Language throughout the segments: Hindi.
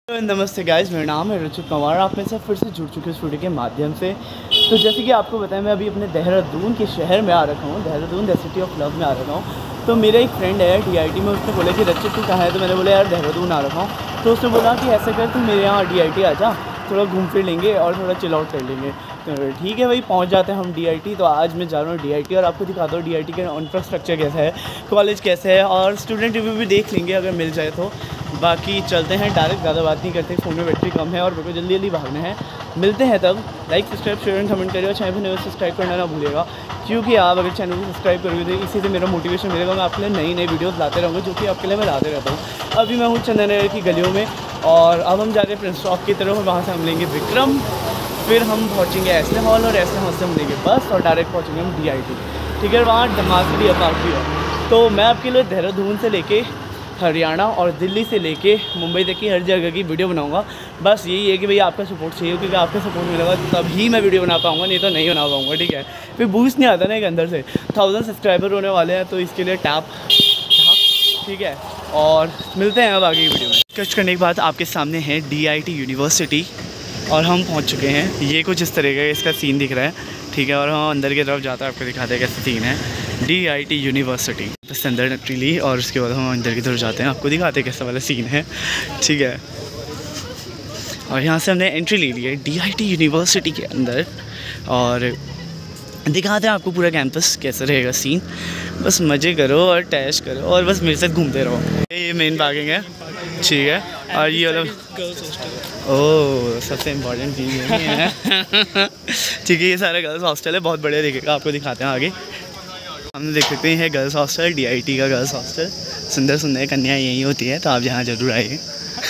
नमस्ते गाइस, मेरा नाम है रुचित कुमार। आप मेरे साथ फिर से जुड़ चुके हैं स्टूडियो के माध्यम से। तो जैसे कि आपको बताया, मैं अभी अपने देहरादून के शहर में आ रखा हूँ, Dehradun the city of love में आ रखा हूँ। तो मेरा एक फ्रेंड है DIT में, उसने बोला कि रचित तू कहाँ है? तो मैंने बोला यार देहरादून आ रखा हूँ। तो उसने बोला कि ऐसा कर, तू मेरे यहाँ DIT आ जा, थोड़ा घूम फिर लेंगे और थोड़ा चिल आउट कर लेंगे। तो ठीक है भाई, पहुँच जाते हैं हम DIT। तो आज मैं जा रहा हूँ DIT और आपको दिखाता हूँ DIT का इंफ्रास्ट्रक्चर कैसा है, कॉलेज कैसे है, और स्टूडेंट रिव्यू भी देख लेंगे अगर मिल जाए तो। बाकी चलते हैं डायरेक्ट, ज़्यादा बात नहीं करते, फ़ोन में बैटरी कम है और मेरे को जल्दी जल्दी भागना है। मिलते हैं तब। Like subscribe share and comment करिएगा, चैनल पर सब्सक्राइब करना ना भूलिएगा, क्योंकि आप अगर चैनल को सब्सक्राइब करोगे तो इसी से मेरा मोटिवेशन मिलेगा। मैं आपके लिए नई नई वीडियोस लाते रहूँगा, जो कि आपके लिए मैं लाते रहता हूँ। अभी मैं हूँ चंदन नगर की गलियों में और अब हम जा रहे हैं प्रिंस चौक की तरफ। वहाँ से हम लेंगे विक्रम, फिर हम पहुँचेंगे एसले हॉल और एसले हॉल से हम लेंगे बस और डायरेक्ट पहुँचेंगे हम DIT। ठीक है, वहाँ धमाकेदार पार्क भी है। तो मैं आपके लिए देहरादून से लेके हरियाणा और दिल्ली से लेके मुंबई तक की हर जगह की वीडियो बनाऊंगा। बस यही है कि भैया आपका सपोर्ट चाहिए, क्योंकि आपका सपोर्ट मिलेगा तभी मैं वीडियो बना पाऊँगा, नहीं तो नहीं बना पाऊँगा। ठीक है, फिर बूस्ट नहीं आता ना एक अंदर से। 1000 सब्सक्राइबर होने वाले हैं, तो इसके लिए टैप। ठीक है, और मिलते हैं अब आगे की वीडियो में। कच करने के बाद आपके सामने है DIT यूनिवर्सिटी और हम पहुँच चुके हैं। ये कुछ इस तरह का इसका सीन दिख रहा है। ठीक है, और हम अंदर की तरफ जाते हैं, आपको दिखाते हैं कैसा सीन है DIT यूनिवर्सिटी। बस अंदर एंट्री ली और उसके बाद हम अंदर की तरफ जाते हैं, आपको दिखाते हैं कैसा वाला सीन है। ठीक है, और यहाँ से हमने एंट्री ले ली है DIT यूनिवर्सिटी के अंदर और दिखाते हैं आपको पूरा कैंपस कैसा रहेगा सीन। बस मज़े करो और टैश करो और बस मेरे साथ घूमते रहो। ये मेन पार्किंग है। ठीक है, और ये वाला ओह सबसे इम्पोर्टेंट चीज़ यही है। ठीक है, ये सारा गर्ल्स हॉस्टल है, बहुत बढ़िया दिखेगा, आपको दिखाते हैं आगे। हमने देख सकते हैं गर्ल्स हॉस्टल, DIT का गर्ल्स हॉस्टल। सुंदर सुंदर कन्याएं यही होती है, तो आप यहाँ ज़रूर आइए।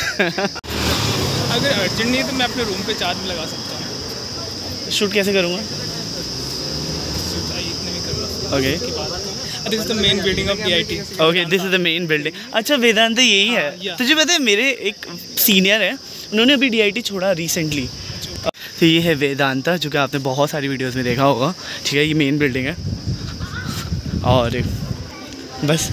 अगर अर्जेंट नहीं है तो मैं अपने रूम पे चार्ज में लगा सकता हूँ। शूट कैसे करूँगा? Okay, this is the main building of DIT। Okay, this is the main building. अच्छा, वेदांत यही है। तुझे पता है मेरे एक सीनियर है, उन्होंने अभी DIT छोड़ा रिसेंटली। तो ये है वेदांता, जो कि आपने बहुत सारी वीडियोस में देखा होगा। ठीक है, ये मेन बिल्डिंग है और बस।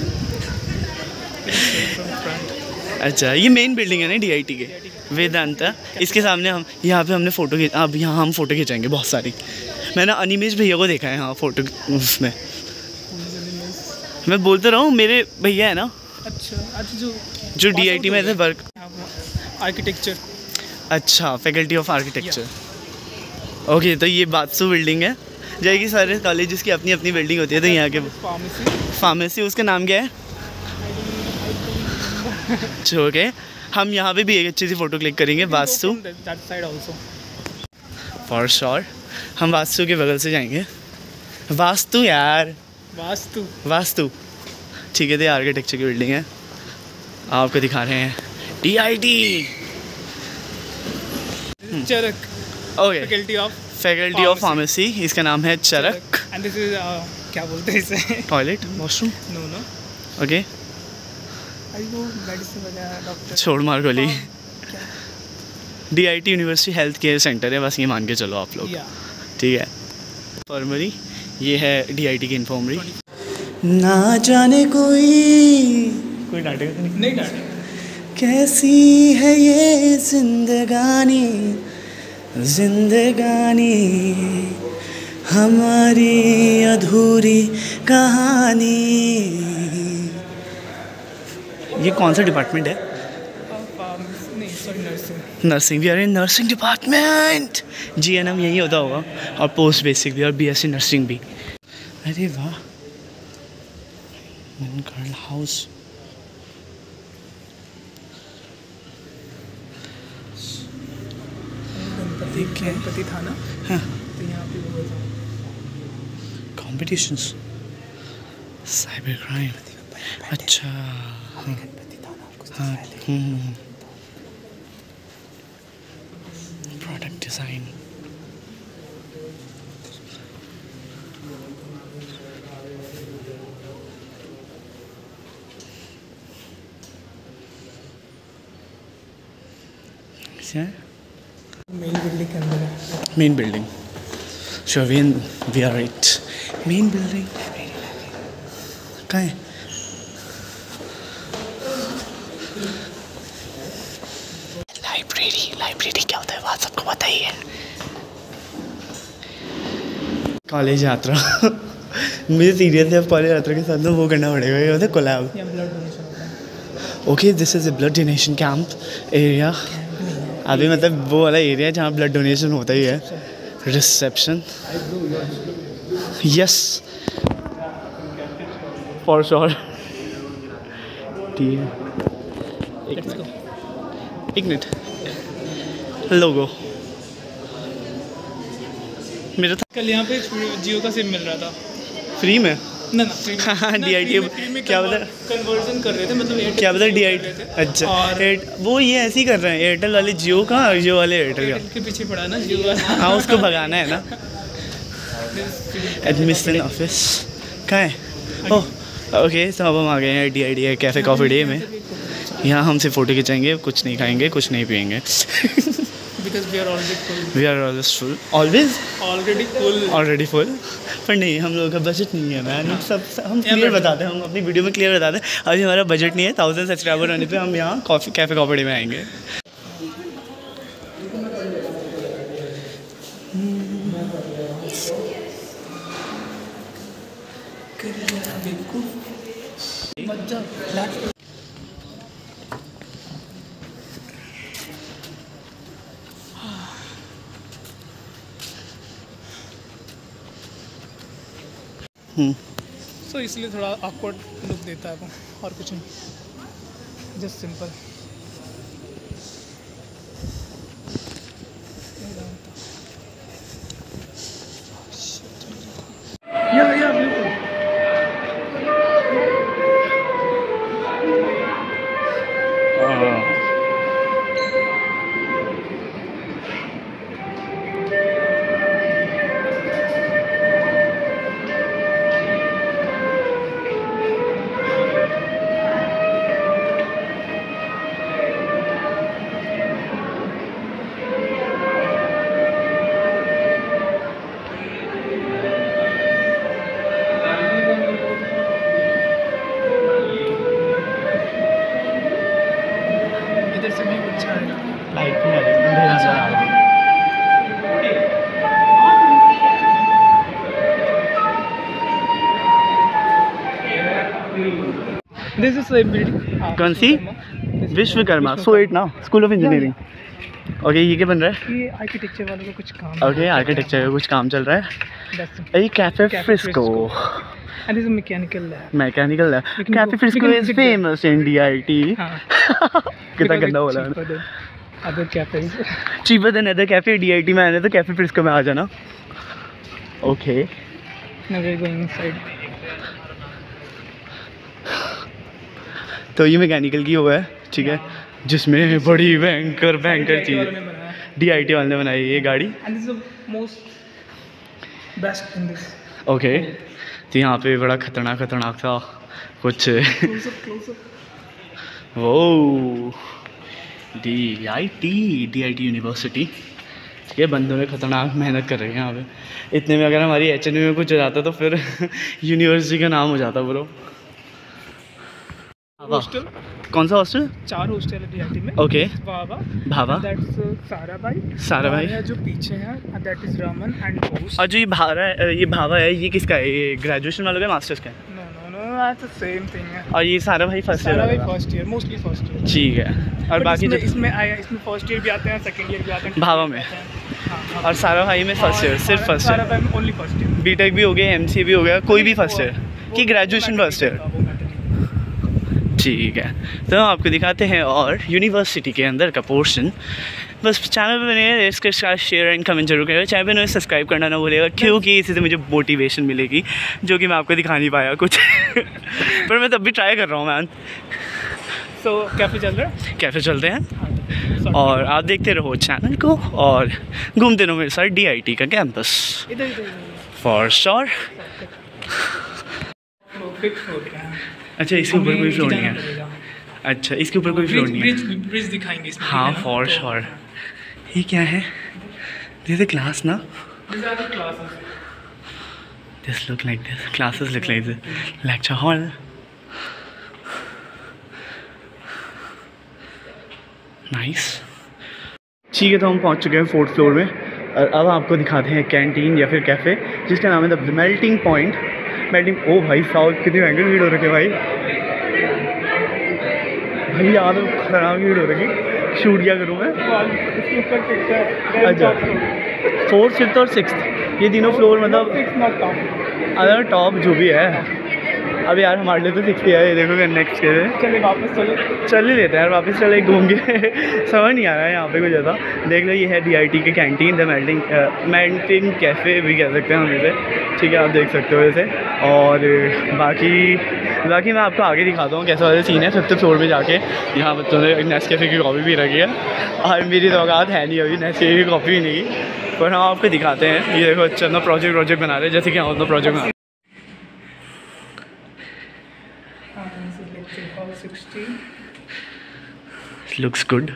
अच्छा, ये मेन बिल्डिंग है ना DIT के, वेदांता। इसके सामने हम यहाँ पे हमने फ़ोटो अब यहाँ हम फ़ोटो खिंचाएंगे बहुत सारी। मैंने अनिमेश भैया को देखा है हाँ फ़ोटो उसमें। मैं बोलते रहा हूँ, मेरे भैया है ना। अच्छा, जो DIT में ऐसे वर्क आर्किटेक्चर। अच्छा, फैकल्टी ऑफ आर्किटेक्चर। ओके, तो ये बादसू बिल्डिंग है, जाएगी सारे कॉलेजेस की अपनी अपनी बिल्डिंग होती है। तो यहाँ के फार्मेसी, उसका नाम क्या है? ओके, हम यहाँ पे भी एक अच्छी सी फ़ोटो क्लिक करेंगे वास्तु फॉर श्योर। हम वास्तु के बगल से जाएंगे। वास्तु यार, वास्तु। ठीक है, तो आर्किटेक्चर की बिल्डिंग है, आपको दिखा रहे हैं DIT Charak. Okay, faculty of pharmacy, इसका नाम है चरक। एंड दिस इज क्या बोलते हैं इसे? Toilet, washroom. No okay, medicine वगैरह, डॉक्टर। छोड़ मार गोली। DIT university health care centre है, बस ये मान के चलो आप लोग। ठीक है, इन्फॉर्मरी, ये है DIT की इन्फॉर्मरी। ना जाने कोई डांटेगा तो नहीं डांटेगा। कैसी है ये जिंदगानी हमारी अधूरी कहानी। ये कौन सा डिपार्टमेंट है? Nursing. We are in nursing department. GNM यही होता होगा, और पोस्ट बेसिक भी, और BSc नर्सिंग भी। अरे वाह, गर्ल हाउस। गणपति था ना? हाँ, तो यहाँ पे कॉम्पिटिशन्स, साइबर क्राइम। अच्छा, गणपति था ना? हाँ, प्रोडक्ट डिज़ाइन। मेन बिल्डिंग के अंदर है। Main building, sure we are right. Main building कहाँ है? लाइब्रेरी क्या होता है बात सबको पता ही है। कॉलेज यात्रा मुझे सीरियस है, कॉलेज यात्रा के साथ ना वो करना पड़ेगा, ये होता है collab. Okay, this is a blood donation camp area. अभी मतलब वो वाला एरिया जहाँ ब्लड डोनेशन होता ही है। Reception, yes for sure. ठीक है, एक मिनट, लोगो मेरा था कल यहाँ पे जियो का सिम मिल रहा था फ्री में। ना हाँ DIT क्या बता कन्वर्जन कर रहे थे, मतलब क्या बता DIT। अच्छा, वो ये ऐसे ही कर रहे हैं, एयरटेल वाले जियो का और जियो वाले एयरटेल का। के पीछे पड़ा ना जियो वाला। हाँ, उसको भगाना है ना। एडमिशन ऑफिस कहाँ है? ओह ओके, तो अब हम आ गए हैं DIT कैफ़े कॉफ़ी डे में। यहाँ हम सिर्फ फ़ोटो खिंचाएंगे, कुछ नहीं खाएंगे, कुछ नहीं पिएंगे। Because we are already full. We are always full. Always? Already full. Already full. पर नहीं, हम लोगों का बजट नहीं है मैन। हम क्लियर बताते हैं, हम अपनी वीडियो में क्लियर बताते हैं। अभी हमारा बजट नहीं है, 1000 सब्सक्राइबर होने पे हम यहाँ कैफ़े कॉफ़ी डे में आएंगे। So इसलिए थोड़ा awkward लुक देता है वो, और कुछ नहीं, जस्ट सिंपल। या बिल्कुल। इधर से भी अच्छा है। लाइट नहीं आ रही, अंधेरा सा आ रहा है। This is a building। कौन सी? विश्वकर्मा सोएट ना, स्कूल ऑफ इंजीनियरिंग। ओके, ये क्या बन रहा है? ये आर्किटेक्चर वालों का कुछ काम। ओके, आर्किटेक्चर का कुछ काम चल रहा है। ये cafe Frisco. And this is mechanical lab। Mechanical lab. Cafe Frisco is famous in DIT। कितना गंदा बोला मैंने। Other cafes. Cheaper than other cafe DIT में आने तो कैफे फ्रिस्को में आ जाना। Okay, Now we're going inside। तो ये मैकेनिकल की हुआ है, ठीक है, जिसमें बड़ी भयंकर चीज़ DIT वाले ने बनाई ये गाड़ी। And this is the most best in this। Okay, तो यहाँ पे बड़ा खतरनाक सा कुछ Close up। वो DIT यूनिवर्सिटी। ये बंदों में खतरनाक मेहनत कर रहे हैं यहाँ पे। इतने में अगर हमारी HNU में कुछ हो जाता तो फिर यूनिवर्सिटी का नाम हो जाता ब्रो। हॉस्टल। कौन सा हॉस्टल? 4 हॉस्टल है DIT में। ओके, भाभा, दैट्स साराभाई है जो पीछे है, that is Raman and Ghosh. और जो ये भाभा है, ये किसका है? ये ग्रेजुएशन वालों का, मास्टर्स का है? No that's the same thing है। और ये Sarabhai first year? Sarabhai first year, mostly first year. ठीक है। और बाकी जो इसमें फर्स्ट ईयर भी आते हैं, सेकंड ईयर भी आते हैं भाभा में। और सारा भाई में फर्स्ट ईयर, सिर्फ फर्स्ट ईयर? साराभाई में ओनली फर्स्ट ईयर। बीटेक भी हो गया, MCA भी हो गया, कोई भी फर्स्ट ईयर कि ग्रेजुएशन फर्स्ट ईयर? ठीक है, तो हम आपको दिखाते हैं और यूनिवर्सिटी के अंदर का पोर्शन। बस चैनल पे बने इसके साथ शेयर एंड कमेंट जरूर करेगा। चैनल पे नए सब्सक्राइब करना ना भूलिएगा, क्योंकि इसी से मुझे मोटिवेशन मिलेगी, जो कि मैं आपको दिखा नहीं पाया कुछ पर मैं तब भी ट्राई कर रहा हूँ मैन। सो कैफे चल रहा है, कैफे चलते हैं और आप देखते रहो चैनल को और घूमते रहो मेरे साथ DIT का कैंपस इधर फॉर श्योर। अच्छा, इसके ऊपर कोई फ्लोर नहीं है? अच्छा, इसके ऊपर कोई फ्लोर नहीं है? ब्रिज दिखाएंगे इसमें। हाँ फॉर श्योर। ये क्या है? दिस इज क्लास ना? This look like this, classes look like this, lecture hall. Nice. ठीक है, तो हम पहुंच चुके हैं 4th फ्लोर में और अब आपको दिखाते हैं कैंटीन या फिर कैफ़े जिसका नाम है द मेल्टिंग पॉइंट। ओ भाई साहब कितनी भयंकर भीड़ हो रखी है भाई याद खराब भीड़ हो रखी। शूट क्या करूँ मैं? अच्छा 4th 5th और 6th ये तीनों फ्लोर मतलब अगर टॉप जो भी है। अब यार हमारे लिए तो 6 है, ये देखो नेक्स्ट के चले वापस चल ही लेते हैं यार, वापस चले घूम के समझ नहीं आ रहा है यहाँ पे कुछ ज़्यादा। देख लो ये है DIT के कैंटीन, द मेल्टिंग कैफ़े भी कह सकते हैं हम इसे। ठीक है, आप देख सकते हो इसे। और बाकी मैं आपको आगे दिखाता हूँ कैसा वाला सीन है 5th फ्लोर में जाके। यहाँ बच्चों ने नेस्कैफे की कॉफ़ी भी रखी है और मेरी तो औकात है नहीं अभी नेस्कैफे की कॉफ़ी नहीं की, पर हम आपको दिखाते हैं। ये देखो अच्छा अपना प्रोजेक्ट बना रहे हैं जैसे कि हम अपना प्रोजेक्ट बना। Looks good.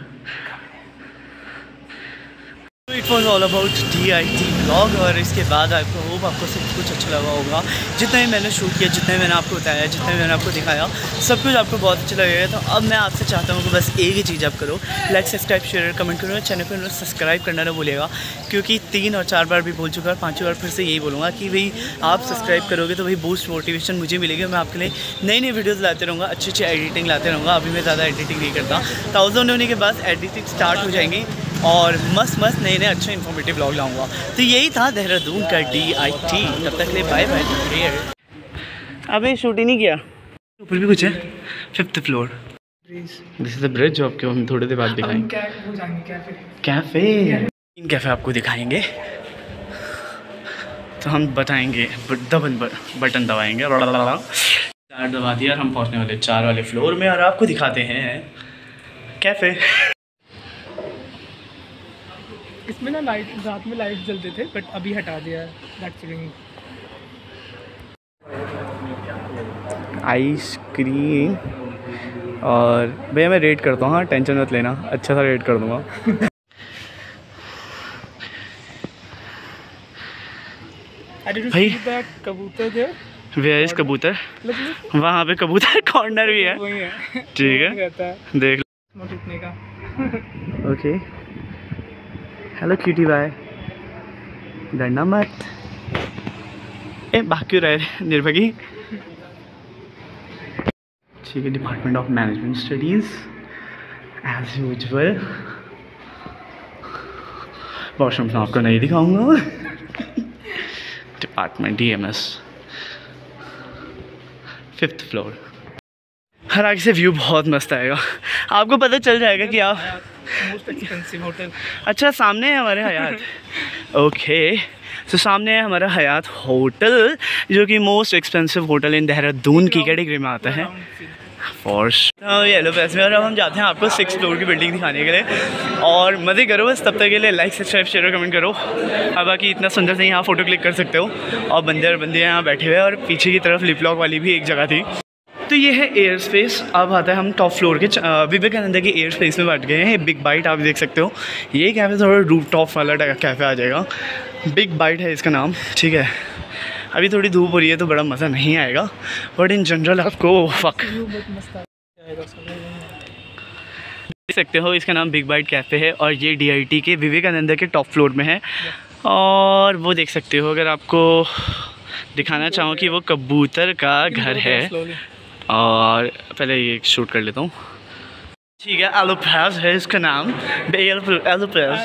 It was all about DIT blog. और इसके बाद आपको होप आपको सब कुछ अच्छा लगा होगा। जितना भी मैंने शूट किया, जितना भी मैंने आपको बताया, जितना भी मैंने आपको दिखाया, सब कुछ आपको बहुत अच्छा लगेगा। तो अब मैं आपसे चाहता हूँ कि बस एक ही चीज़ आप करो, लाइक सब्सक्राइब शेयर कमेंट करो, चैनल को सब्सक्राइब करना ना भूलिएगा, क्योंकि 3 और 4 बार भी बोल चुका और 5वीं बार फिर से यही बोलूँगा कि भाई आप सब्सक्राइब करोगे तो भाई बूस्ट मोटिवेशन मुझे मिलेगी। मैं आपके लिए नई नई वीडियोज़ लाते रहूँगा, अच्छी एडिटिंग लाते रहूँगा। अभी मैं ज़्यादा एडिटिंग नहीं करता, 1000 होने के बाद एडिटिंग स्टार्ट हो जाएंगी और मस्त नए अच्छे इन्फॉर्मेटिव ब्लॉग लाऊंगा। तो यही था देहरादून का DIT। तब तक ले बाय बाय। अबे शूट ही नहीं किया, ऊपर भी कुछ है 5th floor. This is the bridge जो आपको हम थोड़ी देर बाद दिखाएंगे। कैफ़े आपको दिखाएंगे तो हम बताएंगे बटन दबाएंगे, 4 दबा दिया और हम पहुंचने वाले 4 वाले फ्लोर में और आपको दिखाते हैं कैफ़े। इसमें ना लाइट रात में लाइट जलते थे बट अभी हटा दिया है। आइसक्रीम और भैया मैं रेट करता हूँ, हाँ टेंशन मत लेना, अच्छा सा रेट कर दूँगा। भाई कबूतर थे, वेयर इज कबूतर? वहाँ पे कबूतर कॉर्नर भी है, ठीक है देख लो। ओके हेलो क्यूटी बाय, डरना मत। भाग क्यों रहे निर्भगी? ठीक है, department of management studies as usual. Washroom में आपको नहीं दिखाऊंगा। Department EMS 5th floor. हर आगे से व्यू बहुत मस्त आएगा, आपको पता चल जाएगा कि आप मोस्ट एक्सपेंसिव होटल। अच्छा सामने है हमारे हयात। ओके तो सामने है हमारा हयात होटल जो कि most expensive hotel in Dehradun की कैटेगरी में आता है फॉर्स। येलो पैस में। और अब हम जाते हैं आपको 6th फ्लोर की बिल्डिंग दिखाने के लिए और मज़े करो बस। तब तक के लिए लाइक सब्सक्राइब शेयर और कमेंट करो। अब बाकी इतना सुंदर से यहाँ फ़ोटो क्लिक कर सकते हो और बंदे और बंदियाँ यहाँ बैठे हुए हैं और पीछे की तरफ लिप लॉक वाली भी एक जगह थी। तो ये है एयर स्पेस। अब आता है हम टॉप फ्लोर के विवेकानंद के एयर स्पेस में बैठ गए हैं। बिग बाइट आप देख सकते हो, ये कैफ़े थोड़ा रूफ टॉप वाला कैफ़े आ जाएगा। बिग बाइट है इसका नाम, ठीक है। अभी थोड़ी धूप हो रही है तो बड़ा मज़ा नहीं आएगा, बट इन जनरल आपको देख सकते हो इसका नाम बिग बाइट कैफ़े है और ये DIT के विवेकानंद के टॉप फ्लोर में है। और वो देख सकते हो, अगर आपको दिखाना चाहूँ कि वो कबूतर का घर है। और पहले ये शूट कर लेता हूँ, ठीक है। आलू प्याज है इसका नाम, आलू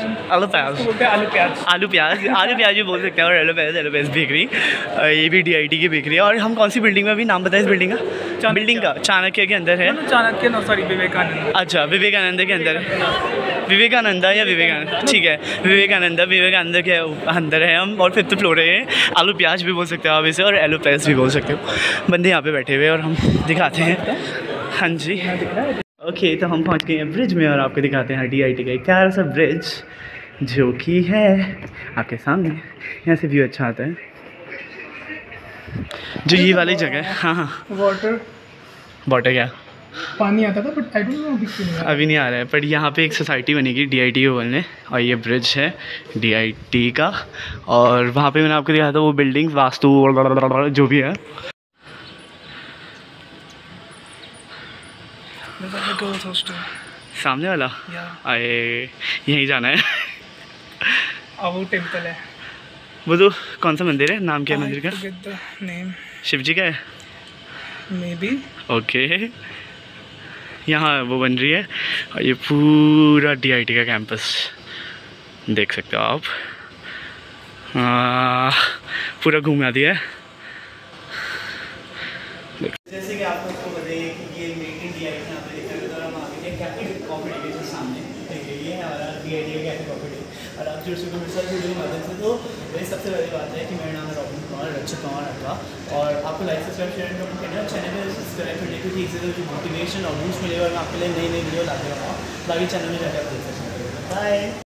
प्याज भी बोल सकते हैं। और एलो प्याज बेकरी, ये भी DIT की बेकरी है। और हम कौन सी बिल्डिंग में, अभी नाम बताया इस बिल्डिंग का? चाणक्य के अंदर है। विवेकानंद, अच्छा विवेकानंद के अंदर है। विवेकानंदा या विवेकानंद, ठीक है विवेकानंद के अंदर है हम। और 5th फ्लोर है। आलू प्याज भी बोल सकते हो आप इसे और एलो प्याज भी बोल सकते हो। बंदे यहाँ पे बैठे हुए और हम दिखाते हैं। हाँ जी ओके तो हम पहुंच गए हैं ब्रिज में और आपको दिखाते हैं DIT का एक प्यारा सा ब्रिज जो कि है आपके सामने। यहाँ से व्यू अच्छा आता है, जो ये वाली जगह है। हाँ वाटर क्या पानी आता था बट आई डोंट नो अभी नहीं आ रहा है। पर यहाँ पे एक सोसाइटी बनेगी DIT के बोलने, और ये ब्रिज है DIT का। और वहाँ पे मैंने आपको दिखाया था वो बिल्डिंग वास्तु जो भी है। सामने वाला? या आए, यहीं जाना है। वो टेम्पल है। वो तो कौन सा मंदिर है, नाम क्या है मंदिर का? नेम शिव जी का है? May be. ओके, यहाँ वो बन रही है और ये पूरा DIT का कैंपस देख सकते हो आप। पूरा घूमा दिया है। जैसे कि आप लोग को बताइए कि ये मेक इन DIT यहाँ पे देखा है, तो हम आगे के कैफे कॉफी डे के सामने देखिए, ये है हमारा DIT का कैफे कॉफी डे। और आप जुड़ चुके मेरे साथ वीडियो के माध्यम से। तो वही सबसे पहली बात है कि मेरा नाम है रॉबिन कुमार, रक्षित कुमार अड्डा, और आपको लाइक सब्सक्राइब शेयर कमेंट करना, चैनल पर सब्सक्राइब करने की ठीक से जो मोटिवेशन और बूस्ट मिलेगा और आपके लिए नई वीडियो लाते रहूँगा। बाकी चैनल में जाकर आप देख सकते हैं। बाय।